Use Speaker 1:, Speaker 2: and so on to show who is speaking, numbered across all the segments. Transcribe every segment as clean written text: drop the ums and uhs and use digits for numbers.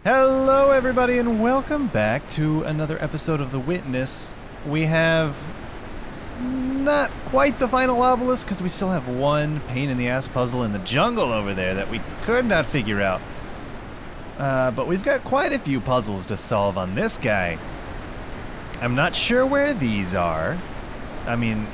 Speaker 1: Hello everybody and welcome back to another episode of The Witness. We have not quite the final obelisk because we still have one pain in the ass puzzle in the jungle over there that we could not figure out. But we've got quite a few puzzles to solve on this guy. I'm not sure where these are. I mean,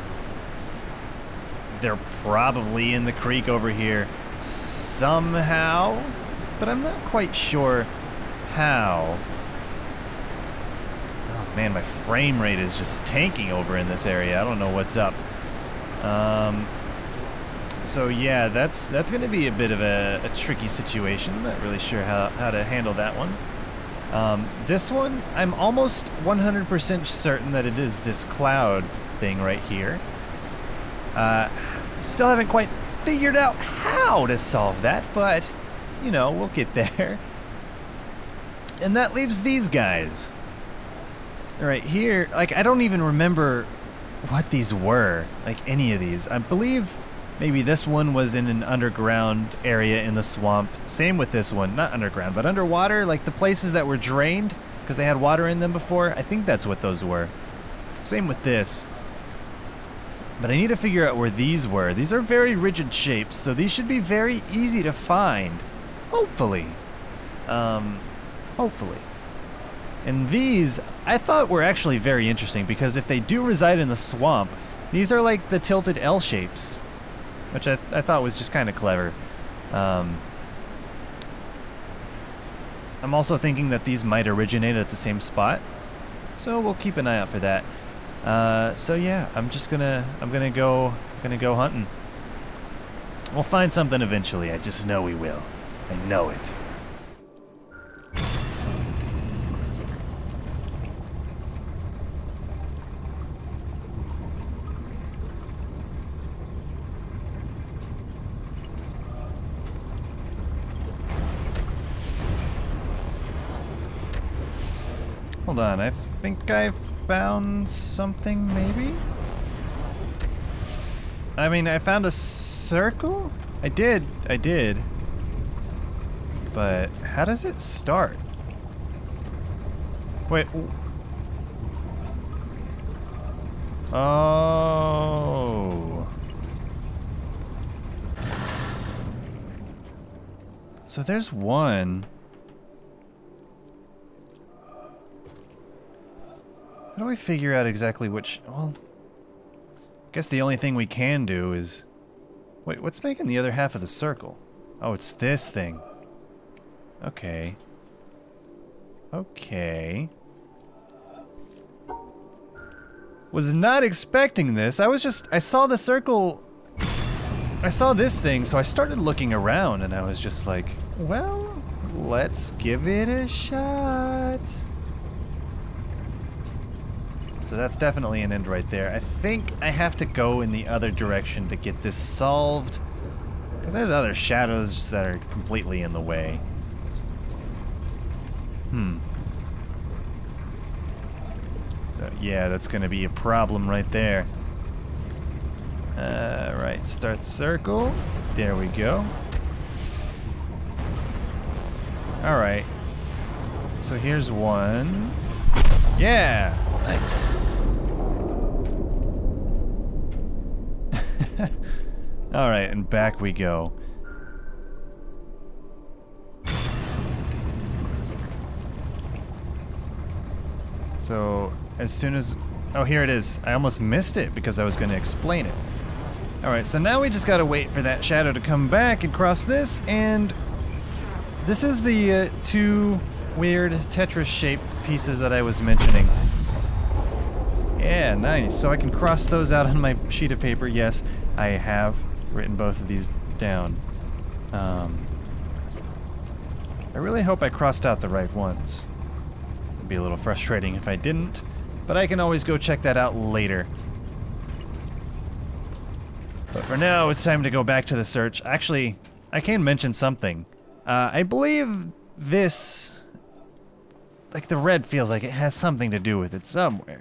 Speaker 1: they're probably in the creek over here somehow, but I'm not quite sure how. Oh man, my frame rate is just tanking over in this area. I don't know what's up. So yeah, that's going to be a bit of a tricky situation. I'm not really sure how to handle that one. This one, I'm almost 100% certain that it is this cloud thing right here. Still haven't quite figured out how to solve that, but you know, we'll get there. And that leaves these guys. Right here, like, I don't even remember what these were, like any of these. I believe maybe this one was in an underground area in the swamp. Same with this one, not underground, but underwater, like the places that were drained because they had water in them before. I think that's what those were. Same with this. But I need to figure out where these were. These are very rigid shapes, so these should be very easy to find. Hopefully. Hopefully. And these, I thought were actually very interesting because if they do reside in the swamp, these are like the tilted L shapes, which I thought was just kind of clever. I'm also thinking that these might originate at the same spot, so we'll keep an eye out for that. So yeah, I'm gonna go hunting. We'll find something eventually. I just know we will. I know it. Hold on, I think I found something, maybe? I mean, I found a circle? I did. But how does it start? Wait. Oh. So there's one. How do we figure out exactly which... Well, I guess the only thing we can do is... Wait, what's making the other half of the circle? Oh, it's this thing. Okay. Okay. Was not expecting this. I saw the circle... I saw this thing, so I started looking around, and I was just like, well, let's give it a shot. So that's definitely an end right there. I think I have to go in the other direction to get this solved, because there's other shadows that are completely in the way. So yeah, that's gonna be a problem right there. Right, start circle. There we go. Alright. So here's one. Yeah! Nice. Alright, and back we go. So, as soon as... Oh, here it is. I almost missed it because I was going to explain it. Alright, so now we just gotta wait for that shadow to come back and cross this, and... This is the two weird Tetris-shaped pieces that I was mentioning. Yeah, nice. So I can cross those out on my sheet of paper. Yes, I have written both of these down. I really hope I crossed out the right ones. It'd be a little frustrating if I didn't, but I can always go check that out later. But for now, it's time to go back to the search. Actually, I can mention something. I believe this... Like, the red feels like it has something to do with it somewhere.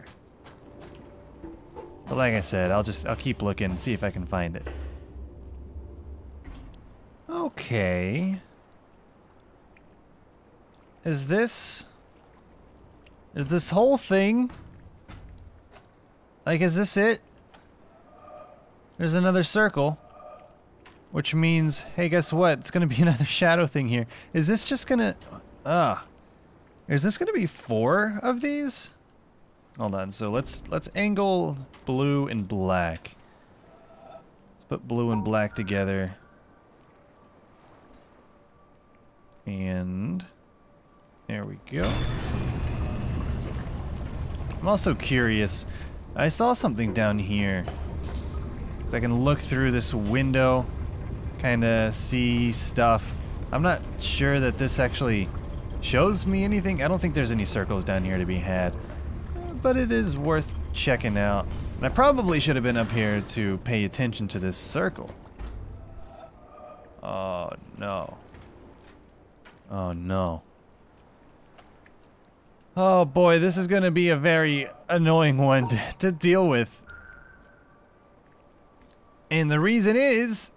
Speaker 1: But like I said, I'll keep looking and see if I can find it. Okay. Is this whole thing? Like, is this it? There's another circle. Which means, hey, guess what? It's gonna be another shadow thing here. Is this just gonna... Is this gonna be 4 of these? Hold on, so let's angle blue and black. Let's put blue and black together. And... there we go. I'm also curious. I saw something down here. So I can look through this window, kind of see stuff. I'm not sure that this actually shows me anything. I don't think there's any circles down here to be had. But it is worth checking out. And I probably should have been up here to pay attention to this circle. Oh, no. Oh, no. Oh, boy, this is going to be a very annoying one to deal with. And the reason is...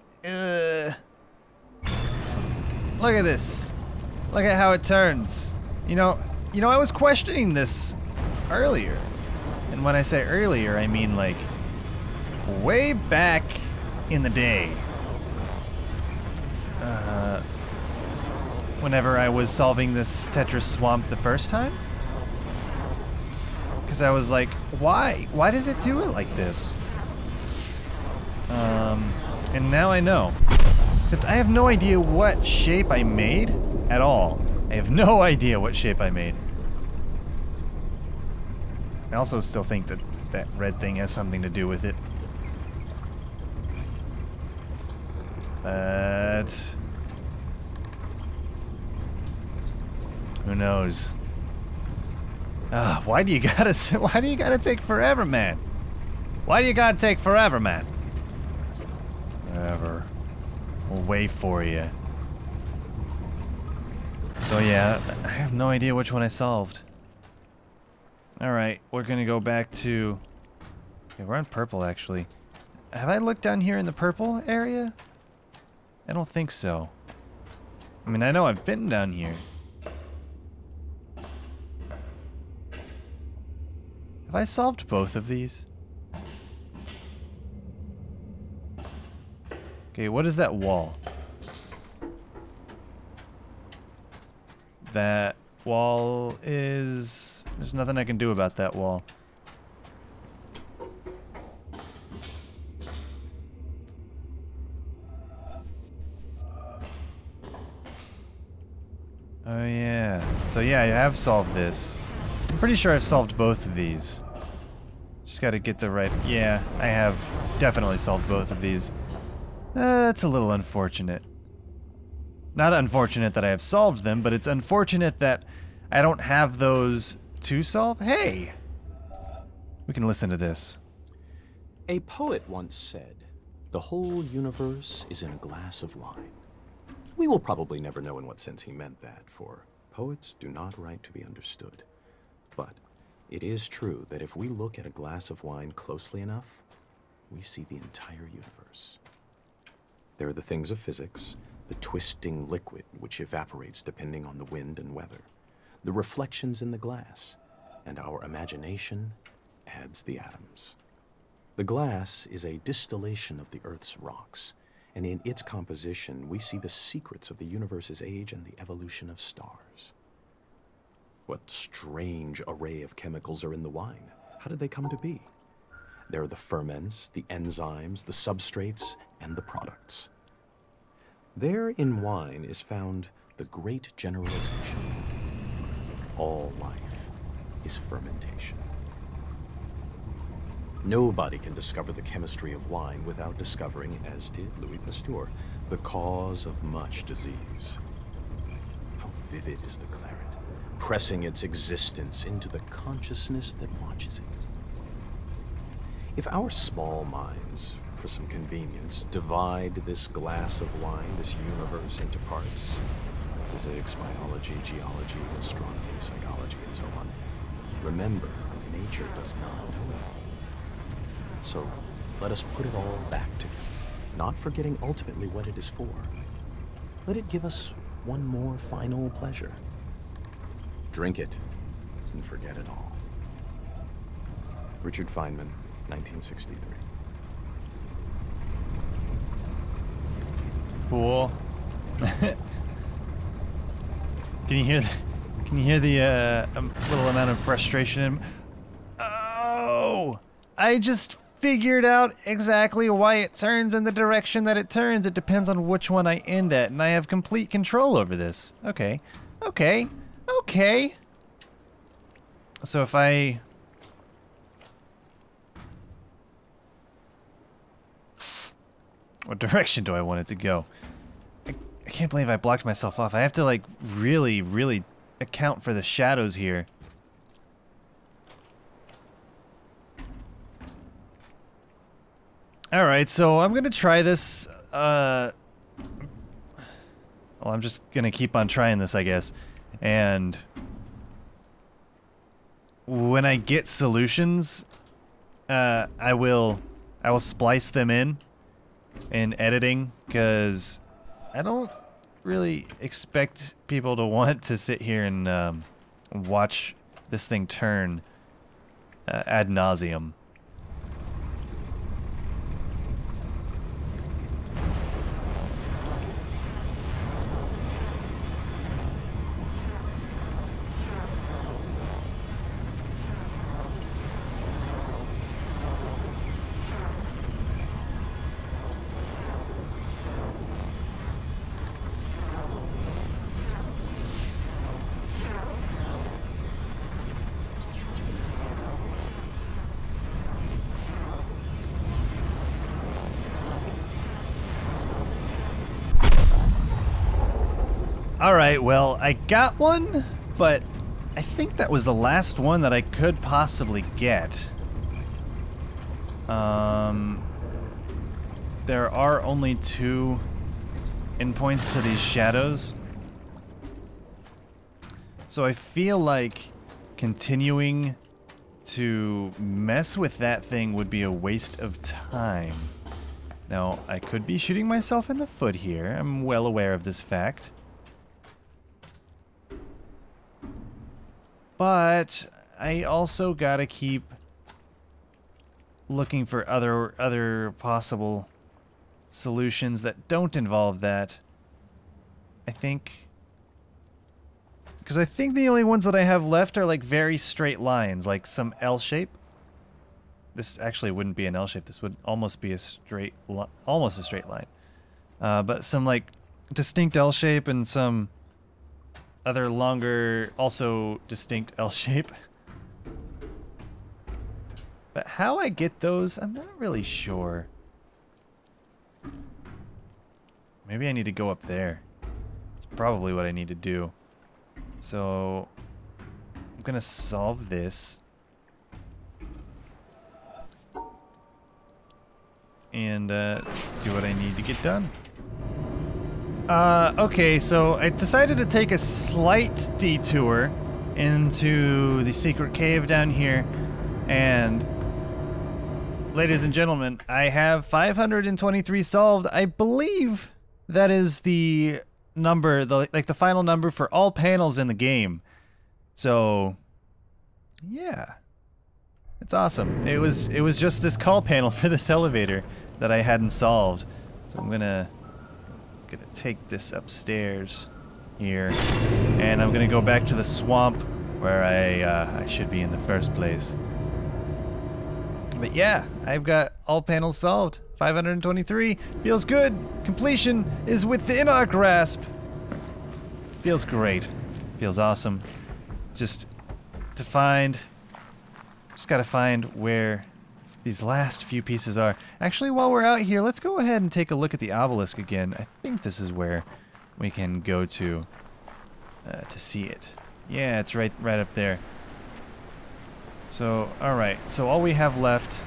Speaker 1: look at this. Look at how it turns. You know, I was questioning this earlier. And when I say earlier, I mean like way back in the day. Whenever I was solving this Tetris swamp the first time. Because I was like, why? Why does it do it like this? And now I know. Except I have no idea what shape I made at all. I have no idea what shape I made. I also still think that that red thing has something to do with it. But... who knows? Why do you gotta take forever, man? Why do you gotta take forever, man? Whatever. We'll wait for you. So yeah, I have no idea which one I solved. Alright, we're gonna go back to... okay, we're on purple, actually. Have I looked down here in the purple area? I don't think so. I mean, I know I've been down here. Have I solved both of these? Okay, what is that wall? That wall is... there's nothing I can do about that wall. Oh yeah. So yeah, I have solved this. I'm pretty sure I've solved both of these. Just gotta get the right... yeah, I have definitely solved both of these. It's a little unfortunate. Not unfortunate that I have solved them, but it's unfortunate that I don't have those to solve. Hey! We can listen to this.
Speaker 2: A poet once said, "The whole universe is in a glass of wine." We will probably never know in what sense he meant that, for poets do not write to be understood. But it is true that if we look at a glass of wine closely enough, we see the entire universe. There are the things of physics, the twisting liquid which evaporates depending on the wind and weather, the reflections in the glass, and our imagination adds the atoms. The glass is a distillation of the Earth's rocks, and in its composition we see the secrets of the universe's age and the evolution of stars. What strange array of chemicals are in the wine? How did they come to be? There are the ferments, the enzymes, the substrates, and the products. There in wine is found the great generalization. All life is fermentation. Nobody can discover the chemistry of wine without discovering, as did Louis Pasteur, the cause of much disease. How vivid is the claret, pressing its existence into the consciousness that watches it. If our small minds, for some convenience, divide this glass of wine, this universe, into parts, physics, biology, geology, astronomy, psychology, and so on, remember, nature does not know it all. So let us put it all back to it, not forgetting ultimately what it is for. Let it give us one more final pleasure. Drink it and forget it all. Richard Feynman, 1963.
Speaker 1: Cool. Can you hear? Can you hear the little amount of frustration? Oh! I just figured out exactly why it turns in the direction that it turns. It depends on which one I end at, and I have complete control over this. Okay. Okay. Okay. So if I... What direction do I want it to go? I can't believe I blocked myself off. I have to, like, really, really account for the shadows here. Alright, so I'm gonna try this, well, I'm just gonna keep on trying this, I guess. And when I get solutions, I will splice them in editing, because I don't really expect people to want to sit here and watch this thing turn ad nauseum. Alright, well, I got one, but I think that was the last one that I could possibly get. There are only 2 endpoints to these shadows. So I feel like continuing to mess with that thing would be a waste of time. Now, I could be shooting myself in the foot here. I'm well aware of this fact. But I also gotta keep looking for other possible solutions that don't involve that. I think... Because I think the only ones that I have left are like very straight lines, like some L shape. This actually wouldn't be an L shape. This would almost be a straight, almost a straight line. But some like distinct L shape and some other longer, also distinct L shape. But how I get those, I'm not really sure. Maybe I need to go up there. It's probably what I need to do. So I'm gonna solve this. And do what I need to get done. Okay, so I decided to take a slight detour into the secret cave down here, and ladies and gentlemen, I have 523 solved. I believe that is the number, like the final number for all panels in the game. So, yeah, it's awesome. It was just this call panel for this elevator that I hadn't solved. So I'm gonna take this upstairs here, and I'm gonna go back to the swamp where I should be in the first place. But yeah, I've got all panels solved. 523 feels good. Completion is within our grasp. Feels great. Feels awesome. Just gotta find where these last few pieces are. Actually, while we're out here, let's go ahead and take a look at the obelisk again. I think this is where we can go to see it. Yeah, it's right up there. So, alright. So all we have left...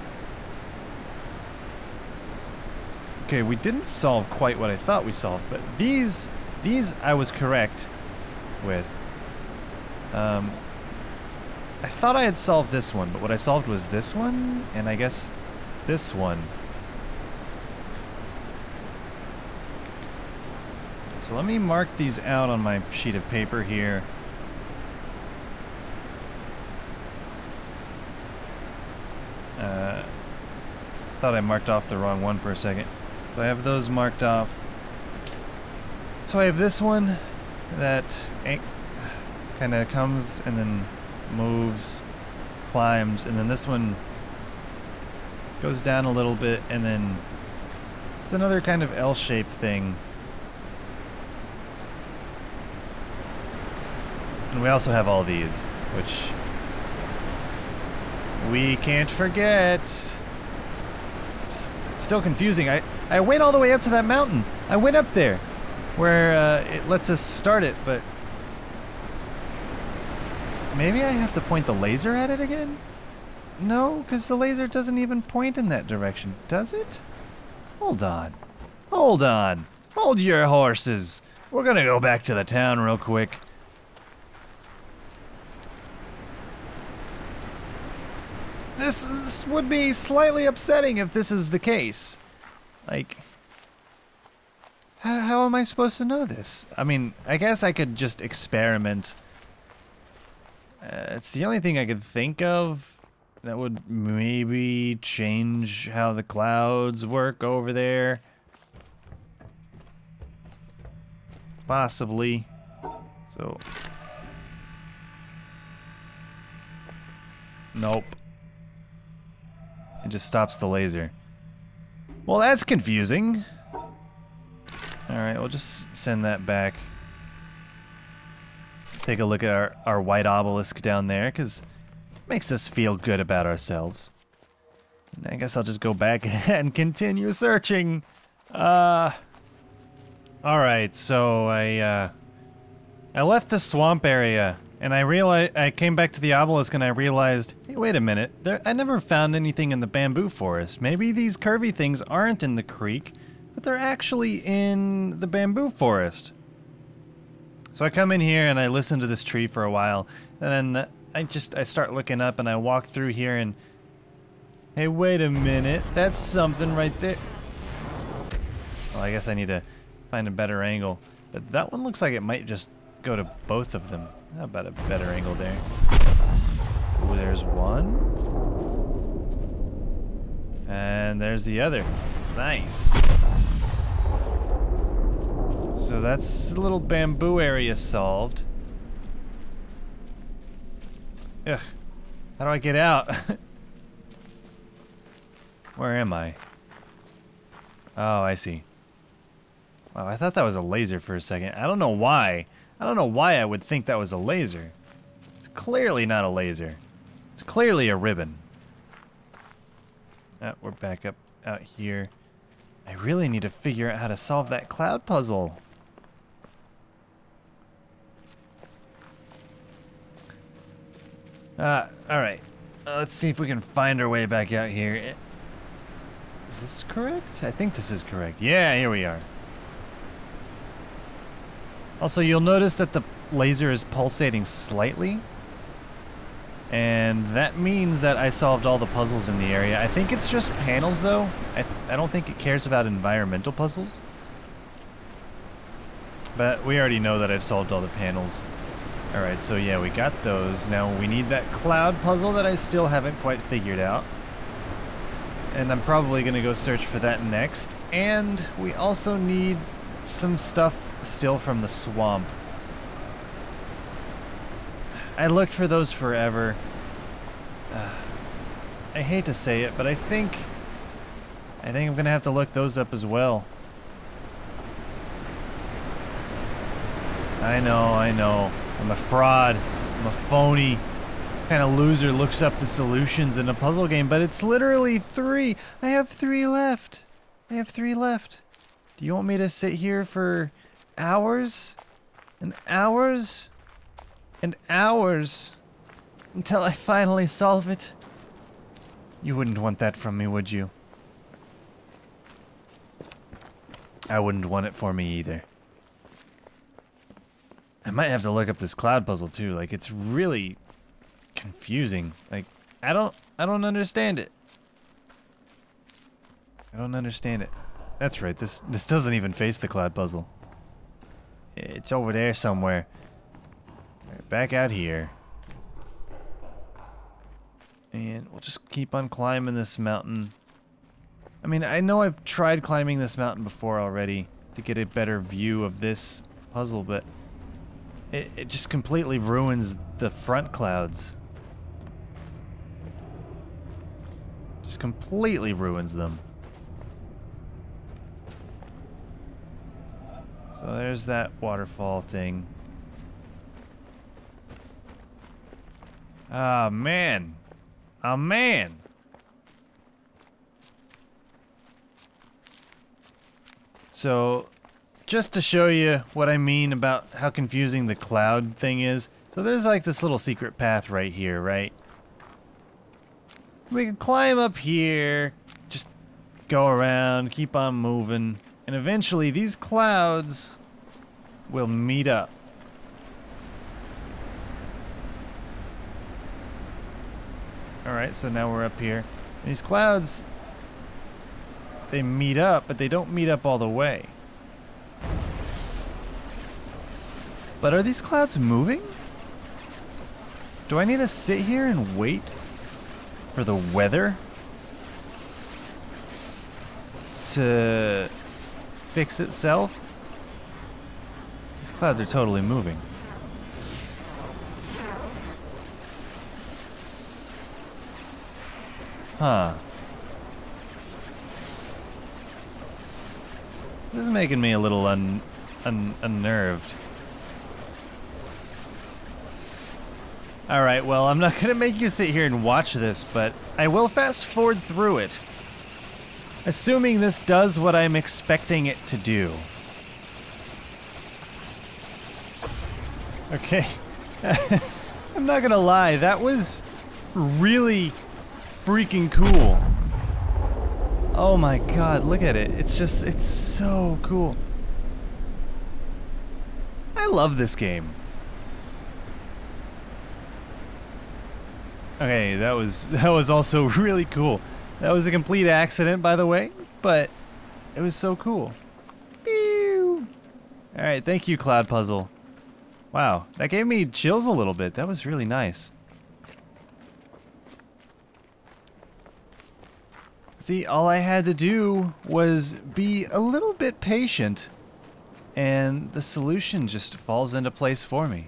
Speaker 1: Okay, we didn't solve quite what I thought we solved, but these I was correct with. I thought I had solved this one, but what I solved was this one, and I guess this one. So let me mark these out on my sheet of paper here. Thought I marked off the wrong one for a second. So I have those marked off. So I have this one that kind of comes and then moves, climbs, and then this one goes down a little bit, and then it's another kind of L-shaped thing. And we also have all these, which we can't forget. It's still confusing. I went all the way up to that mountain. I went up there where it lets us start it, but maybe I have to point the laser at it again? No, because the laser doesn't even point in that direction, does it? Hold on. Hold on. Hold your horses. We're gonna go back to the town real quick. This would be slightly upsetting if this is the case. Like, how am I supposed to know this? I mean, I guess I could just experiment. It's the only thing I could think of that would maybe change how the clouds work over there. Possibly. So. Nope. It just stops the laser. Well, that's confusing. Alright, we'll just send that back. Take a look at our white obelisk down there, because it makes us feel good about ourselves. And I guess I'll just go back and continue searching. Alright, so I left the swamp area, and I came back to the obelisk and I realized, hey, wait a minute, I never found anything in the bamboo forest. Maybe these curvy things aren't in the creek, but they're actually in the bamboo forest. So I come in here and I listen to this tree for a while, and then I start looking up and I walk through here and, hey, wait a minute, that's something right there. Well, I guess I need to find a better angle, but that one looks like it might just go to both of them. How about a better angle there? Ooh, there's one. And there's the other. Nice. So that's a little bamboo area solved. Ugh. How do I get out? Where am I? Oh, I see. Wow, I thought that was a laser for a second. I don't know why. I don't know why I would think that was a laser. It's clearly not a laser. It's clearly a ribbon. We're back up out here. I really need to figure out how to solve that cloud puzzle. Alright. Let's see if we can find our way back out here. Is this correct? I think this is correct. Yeah, here we are. Also, you'll notice that the laser is pulsating slightly. And that means that I solved all the puzzles in the area. I think it's just panels, though. I don't think it cares about environmental puzzles. But we already know that I've solved all the panels. Alright, so yeah, we got those. Now we need that cloud puzzle that I still haven't quite figured out. And I'm probably going to go search for that next. And we also need some stuff still from the swamp. I looked for those forever. I hate to say it, but I think I'm going to have to look those up as well. I know. I'm a fraud. I'm a phony. Kind of loser looks up the solutions in a puzzle game, but it's literally 3. I have 3 left. Do you want me to sit here for hours and hours and hours until I finally solve it? You wouldn't want that from me, would you? I wouldn't want it for me either. I might have to look up this cloud puzzle too. Like, it's really confusing. Like, I don't understand it. I don't understand it. That's right. This doesn't even face the cloud puzzle. It's over there somewhere. Right, back out here. And we'll just keep on climbing this mountain. I mean, I know I've tried climbing this mountain before already to get a better view of this puzzle, but it just completely ruins the front clouds. Just completely ruins them. So there's that waterfall thing. Ah, man. Oh, man. So, just to show you what I mean about how confusing the cloud thing is. So there's like this little secret path right here, right? We can climb up here, just go around, keep on moving, and eventually these clouds will meet up. Alright, so now we're up here. These clouds, they meet up, but they don't meet up all the way. But are these clouds moving? Do I need to sit here and wait for the weather to fix itself? These clouds are totally moving. Huh. This is making me a little unnerved. Alright, well, I'm not gonna make you sit here and watch this, but I will fast forward through it. Assuming this does what I'm expecting it to do. Okay. I'm not gonna lie, that was really freaking cool. Oh my god, look at it. It's just, it's so cool. I love this game. Okay, that was also really cool. That was a complete accident, by the way, but it was so cool. Pew! Alright, thank you, Cloud Puzzle. Wow, that gave me chills a little bit. That was really nice. See, all I had to do was be a little bit patient, and the solution just falls into place for me.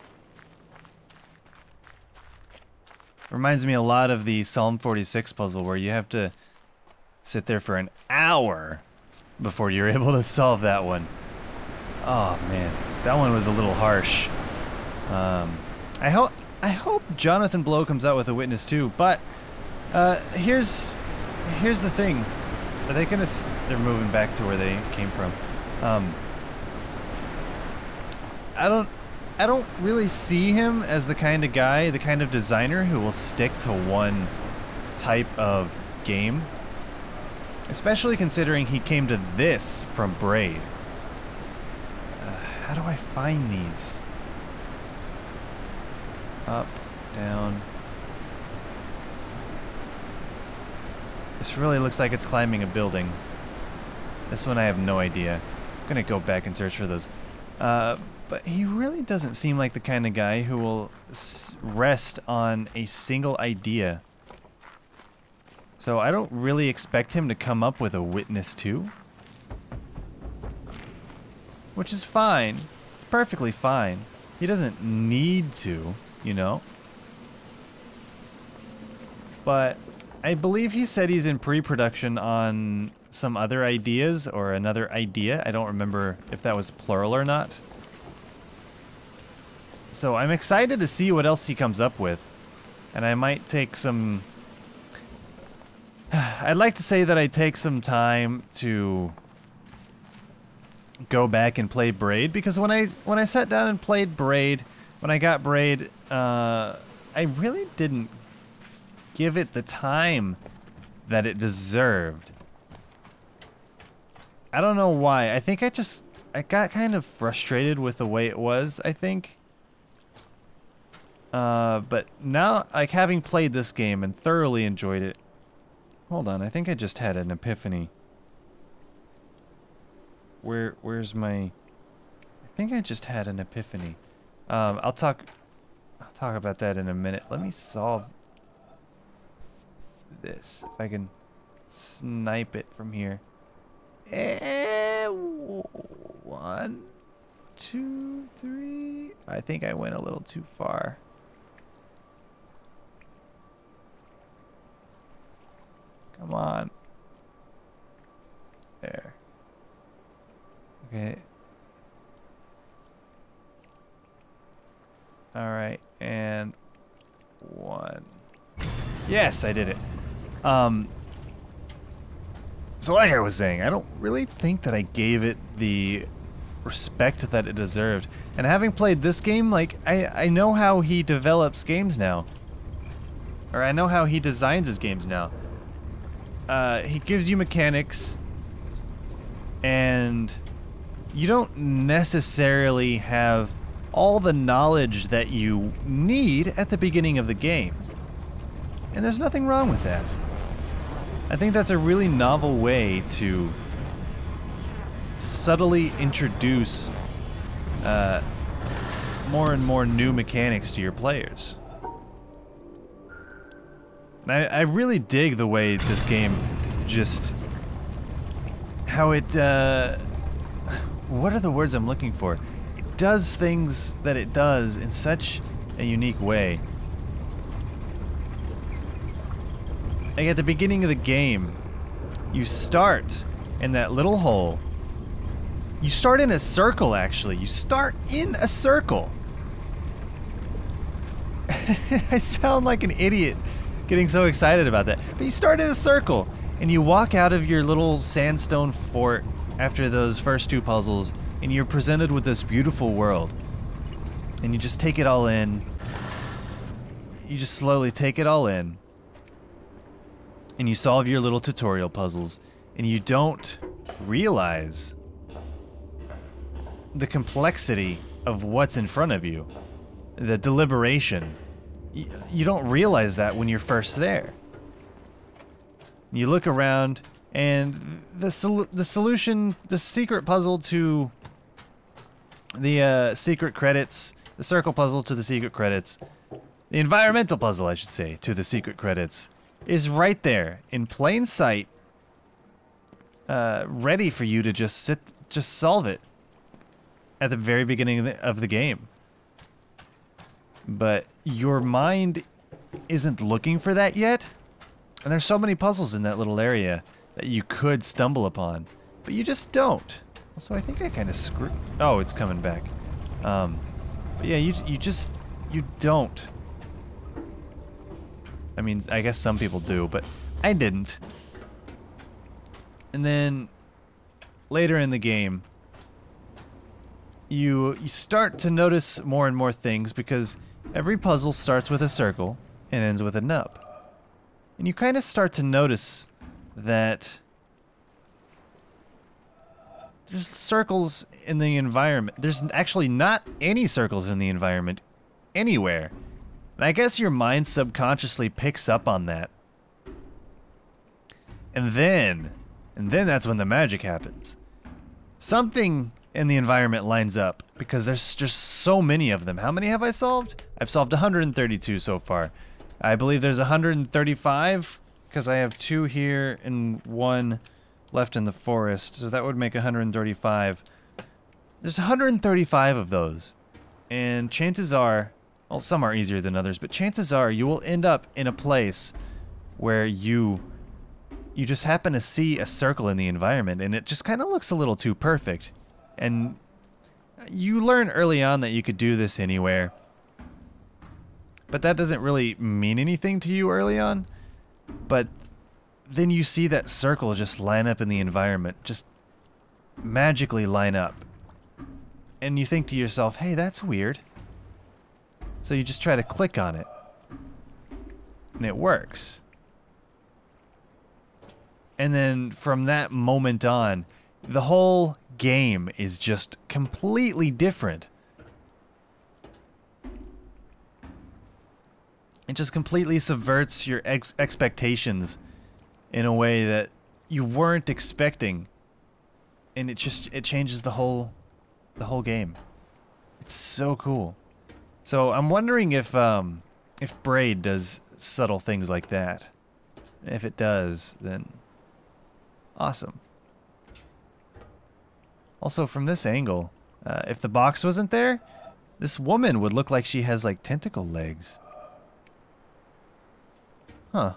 Speaker 1: Reminds me a lot of the Psalm 46 puzzle where you have to sit there for an hour before you're able to solve that one. Oh man, that one was a little harsh. I hope Jonathan Blow comes out with a witness too, but here's the thing. Are they gonna? They're moving back to where they came from. I don't really see him as the kind of guy, the kind of designer who will stick to one type of game. Especially considering he came to this from Braid. How do I find these? Up, down. This really looks like it's climbing a building. This one I have no idea. I'm gonna go back and search for those. But he really doesn't seem like the kind of guy who will rest on a single idea. So I don't really expect him to come up with a witness too. Which is fine. It's perfectly fine. He doesn't need to, you know? But I believe he said he's in pre-production on some other ideas or another idea. I don't remember if that was plural or not. So I'm excited to see what else he comes up with. And I might take some... I'd like to say that I take some time to go back and play Braid, because when I sat down and played Braid, when I got Braid, I really didn't give it the time that it deserved. I don't know why. I think I got kind of frustrated with the way it was, I think. But now, like, having played this game and thoroughly enjoyed it... Hold on, I think I just had an epiphany. Where's my... I think I just had an epiphany. I'll talk about that in a minute. Let me solve... this? If I can snipe it from here. 1, 2, 3. I think I went a little too far. Come on. There. Okay. Alright, and 1. Yes, I did it. So like I was saying, I don't really think that I gave it the respect that it deserved. And having played this game, like, I know how he develops games now. Or I know how he designs his games now. He gives you mechanics, and you don't necessarily have all the knowledge that you need at the beginning of the game. And there's nothing wrong with that. I think that's a really novel way to subtly introduce more and more new mechanics to your players. And I really dig the way this game just... how it... what are the words I'm looking for? It does things that it does in such a unique way. Like at the beginning of the game, you start in that little hole. You start in a circle, actually. You start in a circle. I sound like an idiot getting so excited about that. But you start in a circle, and you walk out of your little sandstone fort after those first 2 puzzles, and you're presented with this beautiful world. And you just take it all in. You just slowly take it all in. And you solve your little tutorial puzzles, and you don't realize the complexity of what's in front of you, the deliberation. You don't realize that when you're first there. You look around, and the solution, the secret puzzle to the secret credits, the circle puzzle to the secret credits, the environmental puzzle, I should say, to the secret credits, is right there in plain sight, ready for you to just solve it at the very beginning of the game. But your mind isn't looking for that yet, and there's so many puzzles in that little area that you could stumble upon, but you just don't. So I think I kind of screwed. Oh, it's coming back. But yeah, you don't. I mean, I guess some people do, but I didn't. And then later in the game, you start to notice more and more things, because every puzzle starts with a circle and ends with a nub. And you kind of start to notice that there's circles in the environment. There's actually not any circles in the environment anywhere. And I guess your mind subconsciously picks up on that. And then that's when the magic happens. Something in the environment lines up, because there's just so many of them. How many have I solved? I've solved 132 so far. I believe there's 135, because I have 2 here and 1 left in the forest. So that would make 135. There's 135 of those. And chances are, well, some are easier than others, but chances are you will end up in a place where you just happen to see a circle in the environment, and it just kind of looks a little too perfect. And you learn early on that you could do this anywhere, but that doesn't really mean anything to you early on. But then you see that circle just line up in the environment, just magically line up. And you think to yourself, hey, that's weird. So you just try to click on it, and it works. And then from that moment on, the whole game is just completely different. It just completely subverts your expectations in a way that you weren't expecting, and it changes the whole game. It's so cool. So I'm wondering if Braid does subtle things like that. If it does, then awesome. Also, from this angle, if the box wasn't there, this woman would look like she has like tentacle legs. Huh.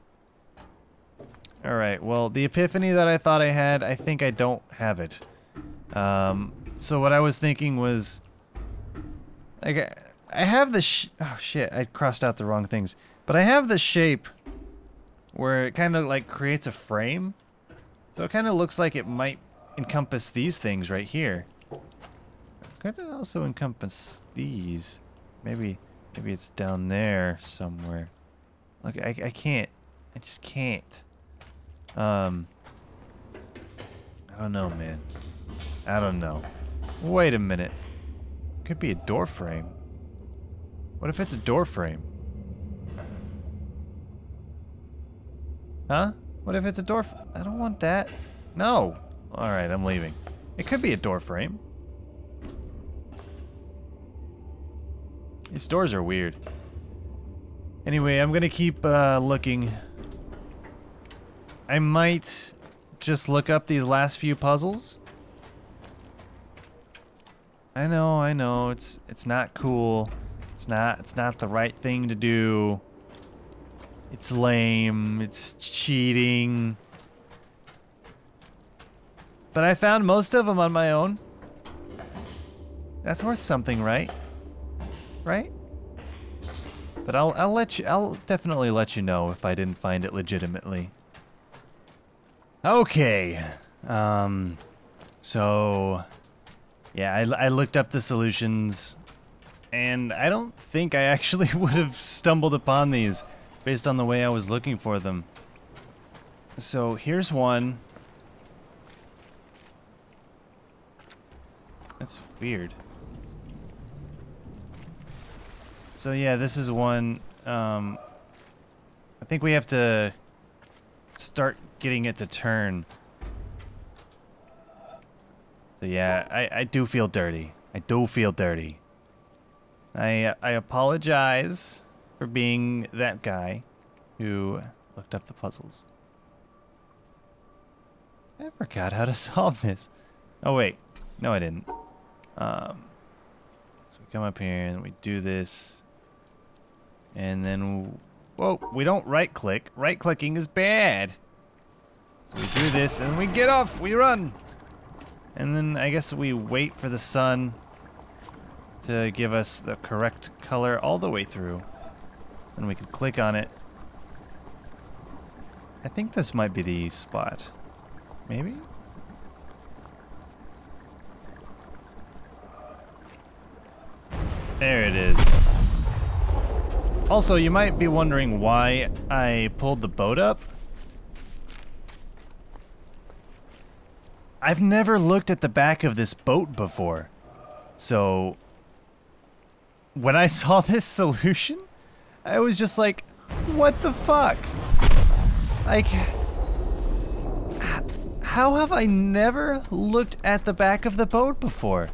Speaker 1: Alright, well, the epiphany that I thought I had, I think I don't have it. So what I was thinking was, like, I have the oh shit, I crossed out the wrong things. But I have the shape where it kind of like creates a frame. So it kind of looks like it might encompass these things right here. Could it also encompass these? Maybe it's down there somewhere. Look, I can't. I just can't. I don't know, man. I don't know. Wait a minute. Could be a door frame. What if it's a door frame? Huh? What if it's a door I don't want that. No. Alright, I'm leaving. It could be a door frame. These doors are weird. Anyway, I'm gonna keep looking. I might just look up these last few puzzles. I know, it's not cool. It's not the right thing to do. It's lame, it's cheating. But I found most of them on my own. That's worth something, right? Right? But I'll definitely let you know if I didn't find it legitimately. Okay. So yeah, I looked up the solutions and I don't think I actually would have stumbled upon these based on the way I was looking for them. So here's one. That's weird. So yeah, this is one. I think we have to start getting it to turn. So yeah, I do feel dirty. I do feel dirty. I apologize for being that guy who looked up the puzzles. I forgot how to solve this. Oh wait, no I didn't. So we come up here and we do this. And then, whoa, we don't right click. Right clicking is bad. So we do this and we get off, we run. And then I guess we wait for the sun to give us the correct color all the way through. And we can click on it. I think this might be the spot. Maybe? There it is. Also, you might be wondering why I pulled the boat up. I've never looked at the back of this boat before. So, when I saw this solution, I was just like, what the fuck? Like, how have I never looked at the back of the boat before?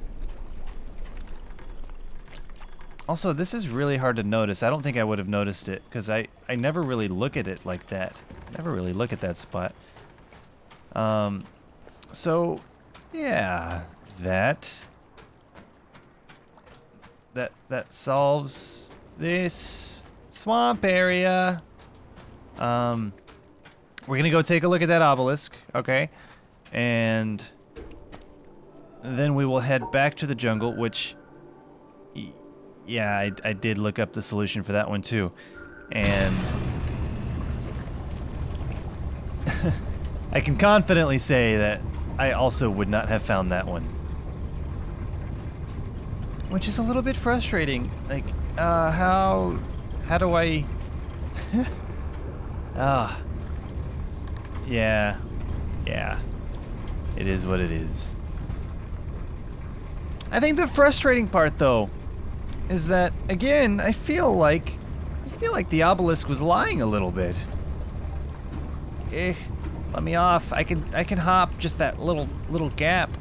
Speaker 1: Also, this is really hard to notice. I don't think I would have noticed it because I never really look at it like that. Never really look at that spot. So, yeah, that solves this swamp area. We're gonna go take a look at that obelisk, okay? And then we will head back to the jungle, which, yeah, I did look up the solution for that one too. And I can confidently say that I also would not have found that one. Which is a little bit frustrating. Like, how do I... Yeah. It is what it is. I think the frustrating part, though, is that, again, I feel like the obelisk was lying a little bit. Let me off. I can hop just that little gap.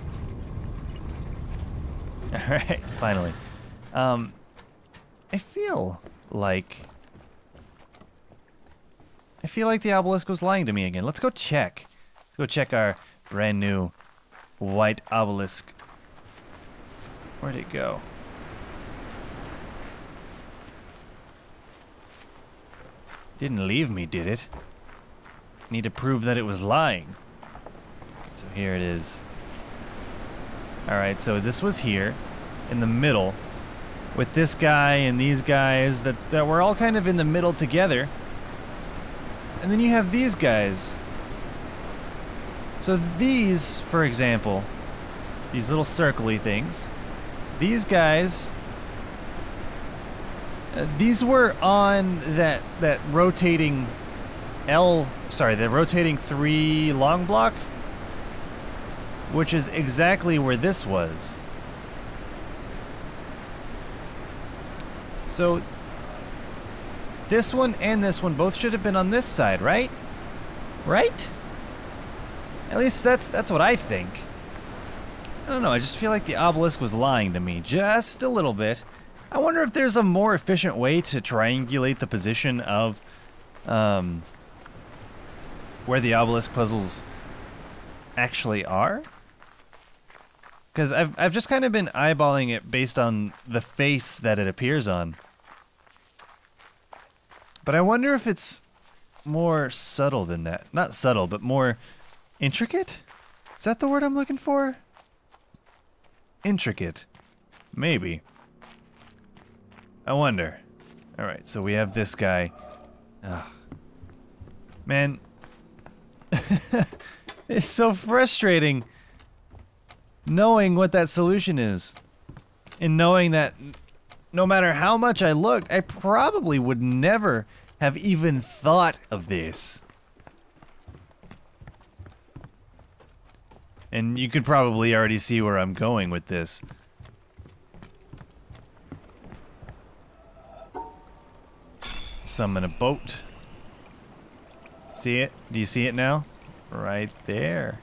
Speaker 1: All right, finally. I feel like I feel like the obelisk was lying to me again. Let's go check. Let's go check our brand new white obelisk. Where'd it go? Didn't leave me, did it? Need to prove that it was lying. So here it is. Alright, so this was here, in the middle, with this guy and these guys that were all kind of in the middle together. And then you have these guys. So these, for example, these little circly things, these guys, these were on that rotating the rotating 3 long block, which is exactly where this was. So this one and this one both should have been on this side, right? Right? At least that's what I think. I don't know, I just feel like the obelisk was lying to me just a little bit. I wonder if there's a more efficient way to triangulate the position of where the obelisk puzzles actually are. Because I've just kind of been eyeballing it based on the face that it appears on. But I wonder if it's more subtle than that. Not subtle, but more intricate? Is that the word I'm looking for? Intricate. Maybe. I wonder. Alright, so we have this guy. Ugh. Man. It's so frustrating knowing what that solution is. And knowing that no matter how much I looked, I probably would never have even thought of this. And you could probably already see where I'm going with this. Summon a boat. See it? Do you see it now? Right there.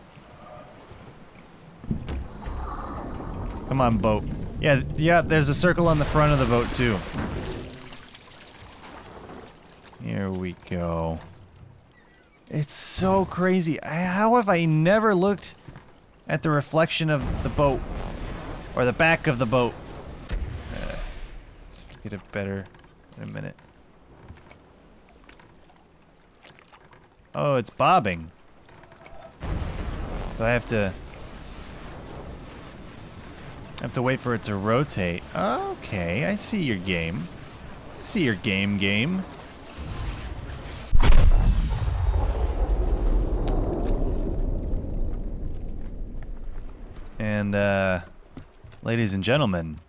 Speaker 1: Come on, boat. Yeah, there's a circle on the front of the boat, too. Here we go. It's so crazy. How have I never looked at the reflection of the boat? Or the back of the boat? Let's get it better in a minute. Oh, it's bobbing. So I have to wait for it to rotate. Okay, I see your game. I see your game. And, ladies and gentlemen,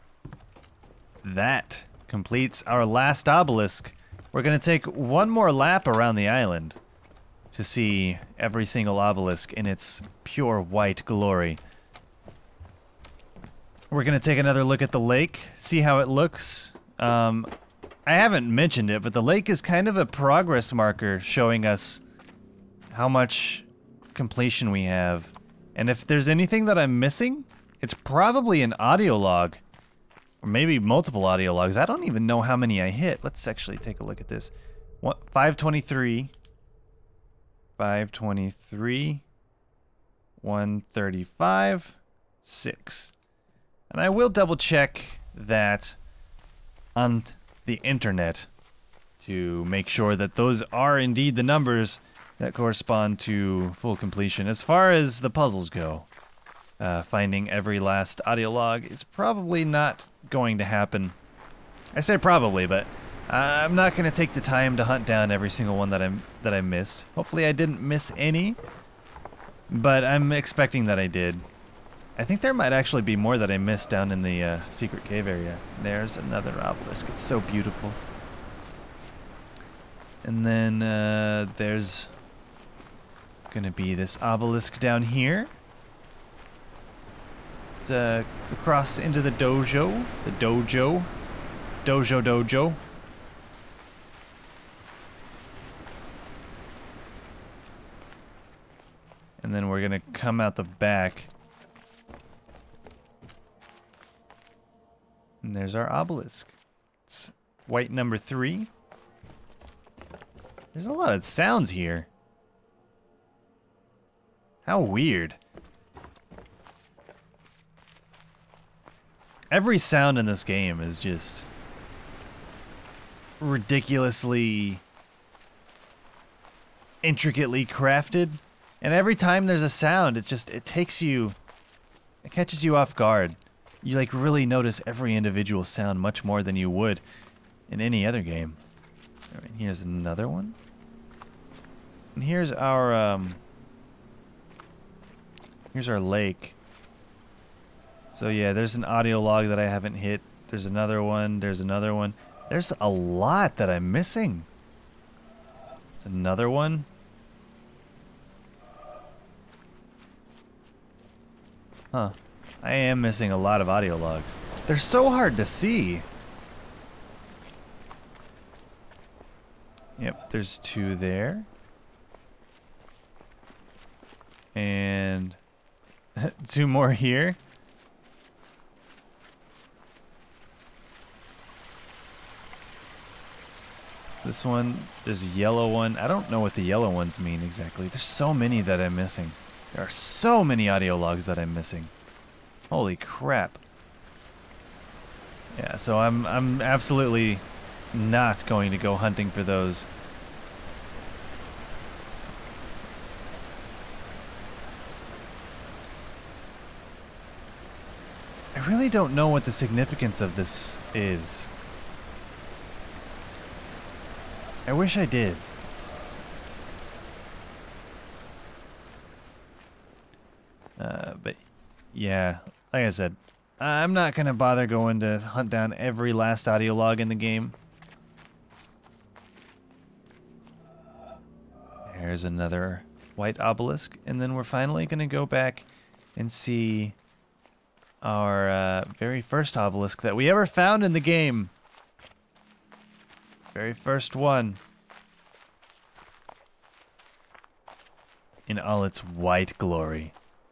Speaker 1: that completes our last obelisk. We're gonna take one more lap around the island to see every single obelisk in its pure white glory. We're gonna take another look at the lake, see how it looks. I haven't mentioned it, but the lake is kind of a progress marker showing us how much completion we have. And if there's anything that I'm missing, it's probably an audio log. Or maybe multiple audio logs. I don't even know how many I hit. Let's actually take a look at this. 523. 523. 135. 6. And I will double check that on the internet to make sure that those are indeed the numbers that correspond to full completion. As far as the puzzles go, finding every last audio log is probably not going to happen. I say probably, but I'm not going to take the time to hunt down every single one that I missed. Hopefully I didn't miss any, but I'm expecting that I did. I think there might actually be more that I missed down in the secret cave area. There's another obelisk. It's so beautiful. And then there's gonna be this obelisk down here. It's across into the dojo. The dojo. Dojo. And then we're gonna come out the back. And there's our obelisk. It's white number 3. There's a lot of sounds here. How weird. Every sound in this game is just ridiculously intricately crafted, and every time there's a sound, it catches you off guard. You like really notice every individual sound much more than you would in any other game. All right, here's another one. And here's our lake. So yeah, there's an audio log that I haven't hit. There's another one. There's another one. There's a lot that I'm missing. There's another one. Huh. I am missing a lot of audio logs. They're so hard to see. Yep, there's 2 there. And 2 more here. This one, there's a yellow one. I don't know what the yellow ones mean exactly. There's so many that I'm missing. There are so many audio logs that I'm missing. Holy crap. Yeah, so I'm absolutely not going to go hunting for those. I really don't know what the significance of this is. I wish I did. But yeah, like I said, I'm not gonna bother going to hunt down every last audio log in the game. There's another white obelisk, and then we're finally gonna go back and see our very first obelisk that we ever found in the game. Very first one. In all its white glory.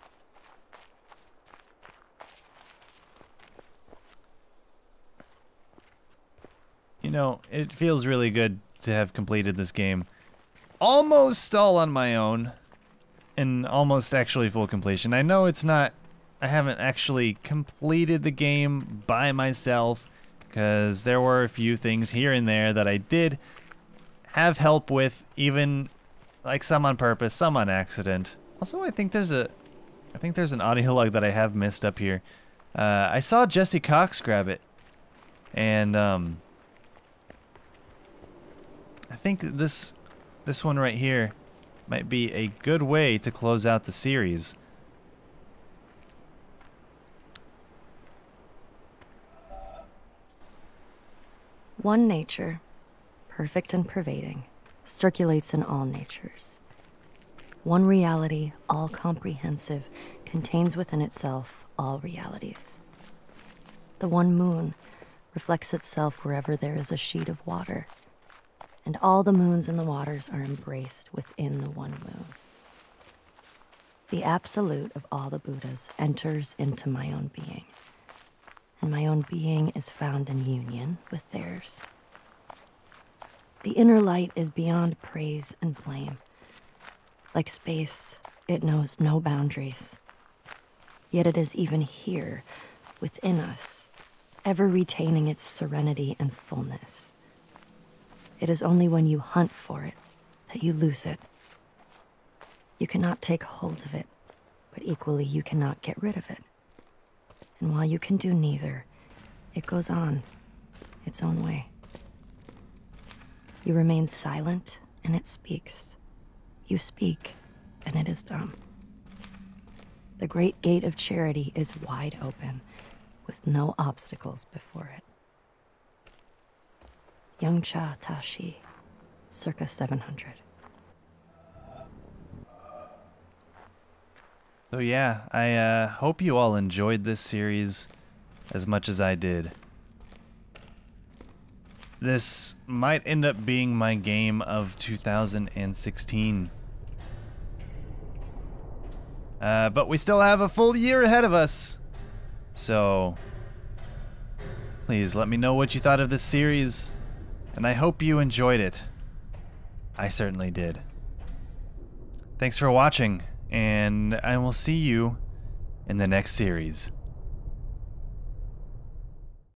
Speaker 1: You know, it feels really good to have completed this game. Almost all on my own. And almost actually full completion. I know it's not... I haven't actually completed the game by myself, because there were a few things here and there that I did have help with, even like some on purpose, some on accident. Also, I think there's an audio log that I have missed up here. I saw Jesse Cox grab it, and I think this one right here might be a good way to close out the series.
Speaker 3: One nature, perfect and pervading, circulates in all natures. One reality, all-comprehensive, contains within itself all realities. The one moon reflects itself wherever there is a sheet of water, and all the moons and the waters are embraced within the one moon. The absolute of all the Buddhas enters into my own being, and my own being is found in union with theirs. The inner light is beyond praise and blame. Like space, it knows no boundaries. Yet it is even here, within us, ever retaining its serenity and fullness. It is only when you hunt for it that you lose it. You cannot take hold of it, but equally you cannot get rid of it. And while you can do neither, it goes on its own way. You remain silent, and it speaks. You speak, and it is dumb. The great gate of charity is wide open, with no obstacles before it. Yongcha Tashi, circa 700.
Speaker 1: So yeah, I hope you all enjoyed this series as much as I did. This might end up being my game of 2016. But we still have a full year ahead of us. So please let me know what you thought of this series, and I hope you enjoyed it. I certainly did. Thanks for watching, and I will see you in the next series.